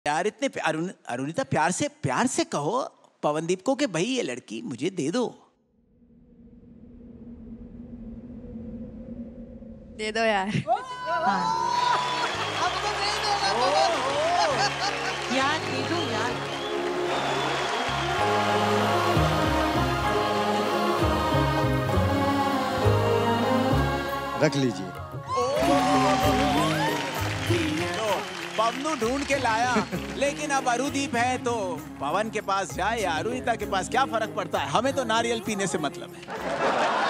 यार इतने अरुणिता प्यार से कहो पवनदीप को कि भाई ये लड़की मुझे दे दो। दे दो यार। हाँ। अब तो नहीं देगा यार दे दो यार। रख लीजिए। पवनू ढूंढ के लाया लेकिन अब अरुदीप है तो पवन के पास जाए या अरुणिता के पास क्या फर्क पड़ता है, हमें तो नारियल पीने से मतलब है।